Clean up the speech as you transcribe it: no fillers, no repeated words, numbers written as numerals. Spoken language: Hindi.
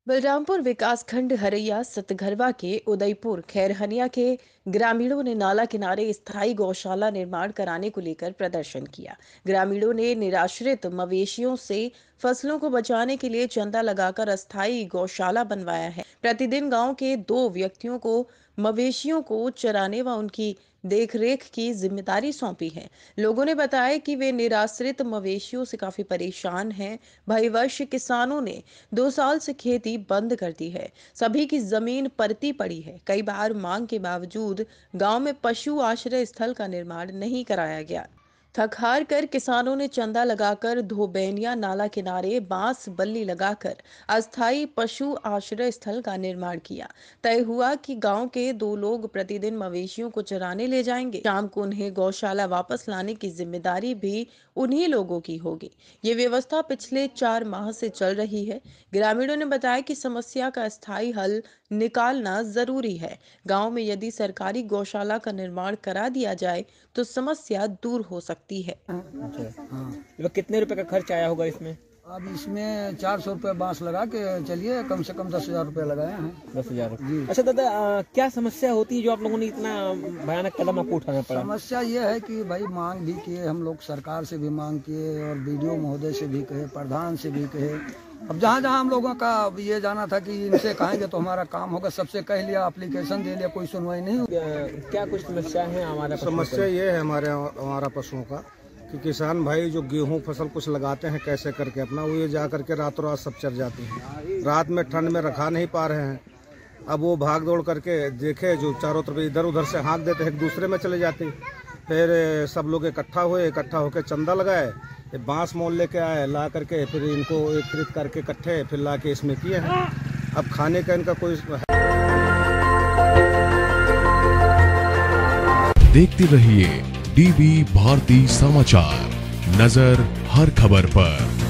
बलरामपुर विकासखंड हरैया सतघरवा के उदयपुर खैरहनिया के ग्रामीणों ने नाला किनारे स्थायी गौशाला निर्माण कराने को लेकर प्रदर्शन किया। ग्रामीणों ने निराश्रित मवेशियों से फसलों को बचाने के लिए चंदा लगाकर अस्थायी गौशाला बनवाया है। प्रतिदिन गांव के 2 व्यक्तियों को मवेशियों को चराने व उनकी देखरेख की जिम्मेदारी सौंपी है। लोगों ने बताया कि वे निराश्रित मवेशियों से काफी परेशान हैं। भाई वर्ष किसानों ने 2 साल से खेती बंद कर दी है। सभी की जमीन परती पड़ी है। कई बार मांग के बावजूद गांव में पशु आश्रय स्थल का निर्माण नहीं कराया गया। थक हार कर किसानों ने चंदा लगाकर धोबैनिया नाला किनारे बांस बल्ली लगाकर अस्थायी पशु आश्रय स्थल का निर्माण किया। तय हुआ कि गांव के 2 लोग प्रतिदिन मवेशियों को चराने ले जाएंगे। शाम को उन्हें गौशाला वापस लाने की जिम्मेदारी भी उन्हीं लोगों की होगी। ये व्यवस्था पिछले 4 माह से चल रही है। ग्रामीणों ने बताया कि समस्या का स्थायी हल निकालना जरूरी है। गांव में यदि सरकारी गौशाला का निर्माण करा दिया जाए तो समस्या दूर हो सकती है। अच्छा। हाँ। तो कितने रुपए का खर्च आया होगा इसमें? अब इसमें 400 रुपये बांस लगा के चलिए, कम से कम 10,000 रुपये लगाए हैं। 10,000। जी। अच्छा दादा, क्या समस्या होती है जो आप लोगों ने इतना भयानक कदम आपको उठाना पड़ा? समस्या ये है कि भाई मांग भी किए हम लोग, सरकार से भी मांग किए और बीडीओ महोदय से भी कहे, प्रधान से भी कहे। अब जहाँ जहाँ हम लोगों का ये जाना था कि इनसे कहेंगे तो हमारा काम होगा, सबसे कह लिया, एप्लीकेशन दे लिया, कोई सुनवाई नहीं हुई। क्या कुछ समस्या है हमारा? समस्या ये है हमारा पशुओं का कि किसान भाई जो गेहूं फसल कुछ लगाते हैं कैसे करके अपना, वो ये जा करके रातों रात सब चर जाती हैं। रात में ठंड में रखा नहीं पा रहे हैं। अब वो भाग दौड़ करके देखे जो चारों तरफ इधर उधर से हाँक देते हैं, एक दूसरे में चले जाते। फिर सब लोग इकट्ठा होकर चंदा लगाए, बांस मोल लेके आए, ला करके फिर इनको एकत्रित करके इकट्ठे फिर ला के इसमें किए हैं। अब खाने का इनका कोई। देखते रहिए डीवी भारती समाचार, नजर हर खबर पर।